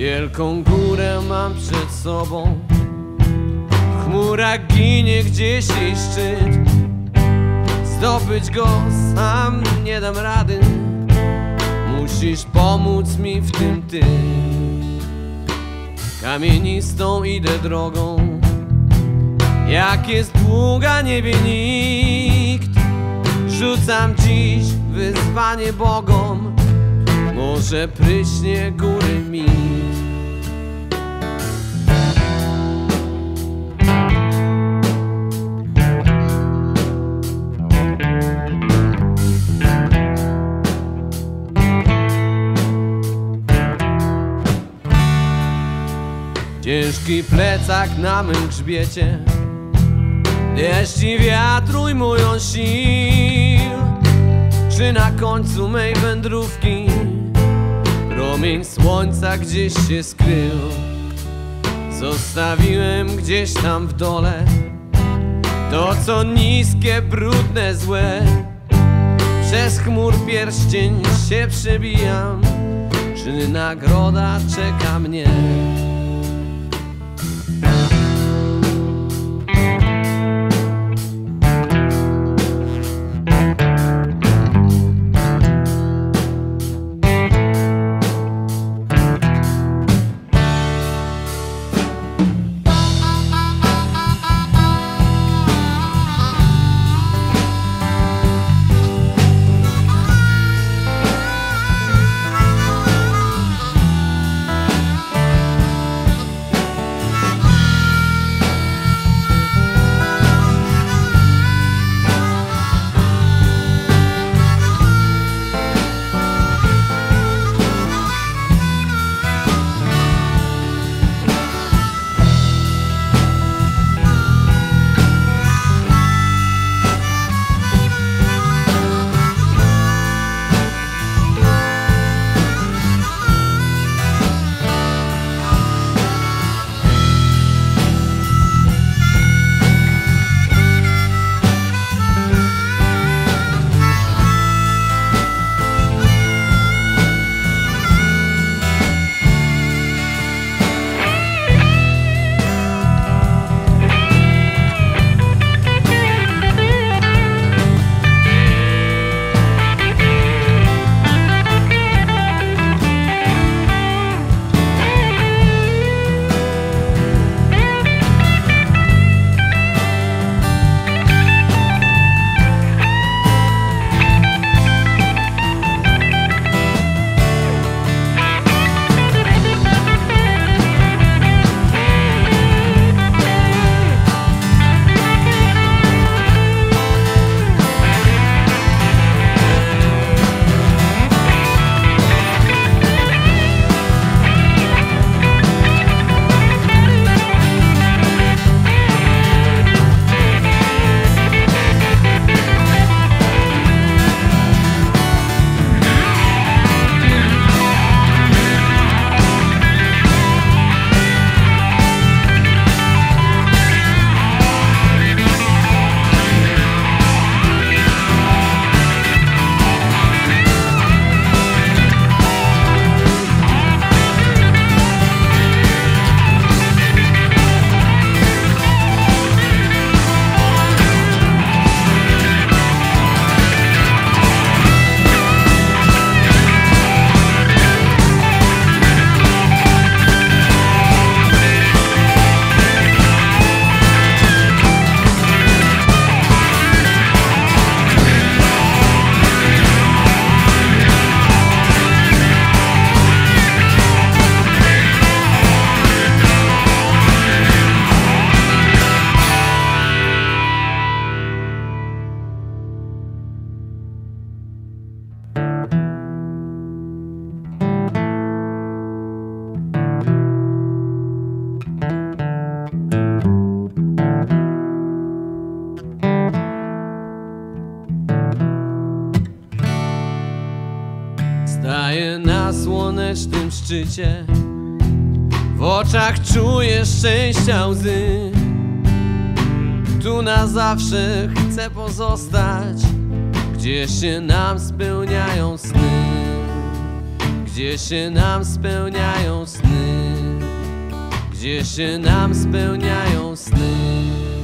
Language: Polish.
Wielką górę mam przed sobą, w chmurach ginie gdzieś jej szczyt. Zdobyć go sam nie dam rady, musisz pomóc mi w tym ty. Kamienistą idę drogą, jak jest długa nie wie nikt. Rzucam dziś wyzwanie bogom, może pryśnie góry mit. Ciężki plecak na mym grzbiecie, deszcz i wiatr ujmują sił. Czy na końcu mej wędrówki promień słońca gdzieś się skrył? Zostawiłem gdzieś tam w dole to, co niskie, brudne, złe. Przez chmur pierścień się przebijam, czy nagroda czeka mnie? Staję na słonecznym szczycie, w oczach czuję szczęścia łzy. Tu na zawsze chcę pozostać, gdzie się nam spełniają sny, gdzie się nam spełniają sny, gdzie się nam spełniają sny.